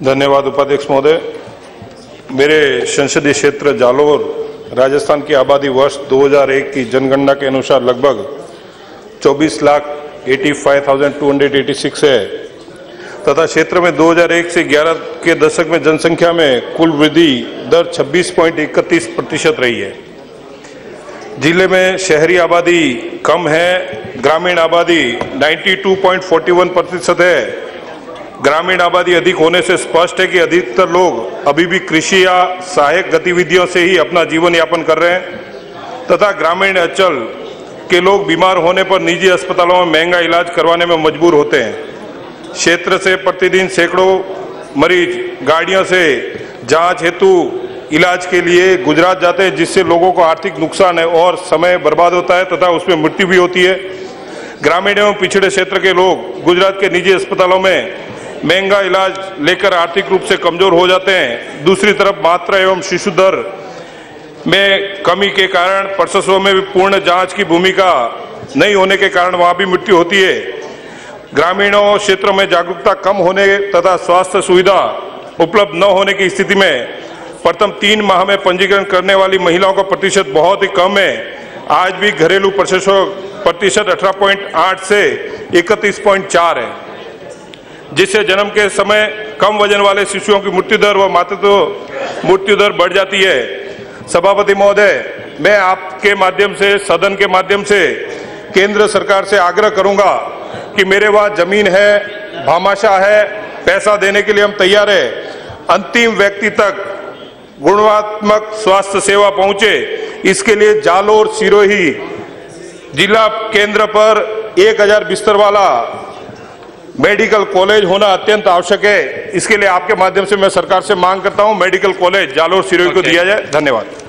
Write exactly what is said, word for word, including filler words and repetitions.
धन्यवाद उपाध्यक्ष महोदय। मेरे संसदीय क्षेत्र जालोर राजस्थान की आबादी वर्ष दो हज़ार एक की जनगणना के अनुसार लगभग चौबीस लाख पचासी हज़ार दो सौ छियासी है तथा क्षेत्र में दो हज़ार एक से ग्यारह के दशक में जनसंख्या में कुल वृद्धि दर छब्बीस पॉइंट इकतीस प्रतिशत रही है। जिले में शहरी आबादी कम है, ग्रामीण आबादी बानवे पॉइंट इकतालीस प्रतिशत है। ग्रामीण आबादी अधिक होने से स्पष्ट है कि अधिकतर लोग अभी भी कृषि या सहायक गतिविधियों से ही अपना जीवन यापन कर रहे हैं तथा ग्रामीण अंचल के लोग बीमार होने पर निजी अस्पतालों में महंगा इलाज करवाने में मजबूर होते हैं। क्षेत्र से प्रतिदिन सैकड़ों मरीज गाड़ियों से जांच हेतु इलाज के लिए गुजरात जाते हैं, जिससे लोगों को आर्थिक नुकसान है और समय बर्बाद होता है तथा उसमें मृत्यु भी होती है। ग्रामीण एवं पिछड़े क्षेत्र के लोग गुजरात के निजी अस्पतालों में महंगा इलाज लेकर आर्थिक रूप से कमजोर हो जाते हैं। दूसरी तरफ मात्रा एवं शिशु दर में कमी के कारण प्रसवों में भी पूर्ण जांच की भूमिका नहीं होने के कारण वहां भी मृत्यु होती है। ग्रामीणों क्षेत्रों में जागरूकता कम होने तथा स्वास्थ्य सुविधा उपलब्ध न होने की स्थिति में प्रथम तीन माह में पंजीकरण करने वाली महिलाओं का प्रतिशत बहुत ही कम है। आज भी घरेलू प्रसव प्रतिशत अठारह पॉइंट आठ से इकतीस पॉइंट चार है, जिससे जन्म के समय कम वजन वाले शिशुओं की मृत्यु दर व मातृत्व मृत्यु दर बढ़ जाती है। सभापति महोदय, मैं आपके माध्यम से, सदन के माध्यम से केंद्र सरकार से आग्रह करूंगा कि मेरे वहां जमीन है, भामाशाह है, पैसा देने के लिए हम तैयार है। अंतिम व्यक्ति तक गुणवत्तात्मक स्वास्थ्य सेवा पहुंचे, इसके लिए जालोर सिरोही जिला केंद्र पर एक हजार बिस्तर वाला मेडिकल कॉलेज होना अत्यंत आवश्यक है। इसके लिए आपके माध्यम से मैं सरकार से मांग करता हूं, मेडिकल कॉलेज जालोर सिरोही को दिया जाए। धन्यवाद।